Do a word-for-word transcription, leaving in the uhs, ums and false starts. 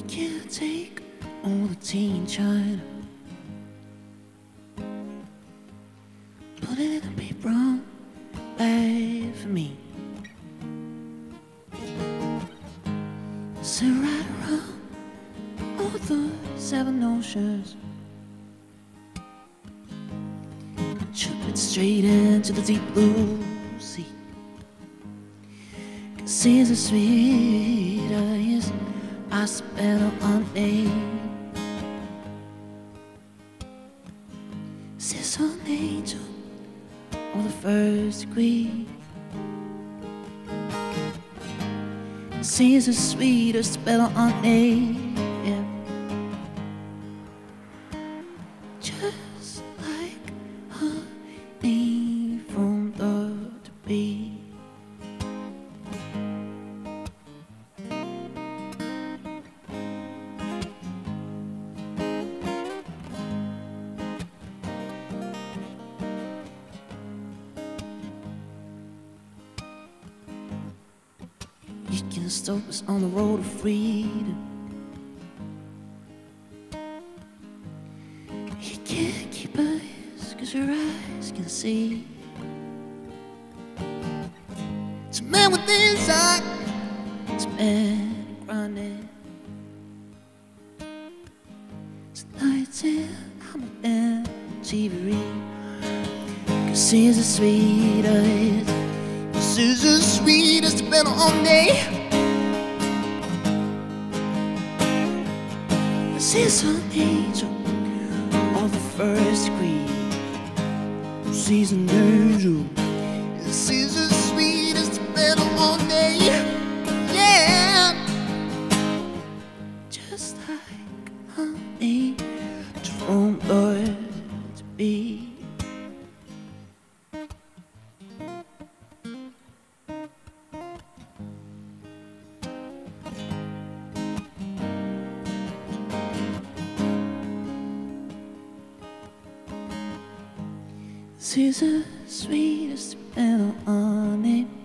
can't take all the tea in China, put it in a big brown bag for me. Sit right around all the seven oceans, chuck it straight into the deep blue sea. 'Cause it's the sweetest I spent on me. Is an angel or the first degree? She's the sweetest spell on me, yeah. Just like honey from the bee. You can stop us on the road of freedom. You can't keep us, 'cause your eyes can see. It's a man with inside, it's a man grinding. Tonight's in, I'm a man, chivalry. 'Cause he's the sweetest, she's the sweetest been on me. She's an angel of the first degree. She's an angel. She's the sweetest been on me. Yeah, just like honey from the bee. She's the sweetest little honey.